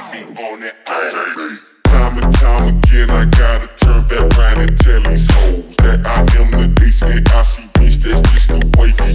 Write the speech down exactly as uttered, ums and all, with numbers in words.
be on it all day. Time and time again, I gotta turn back round and tell these hoes that I am the H and I C bitch. That's just the way it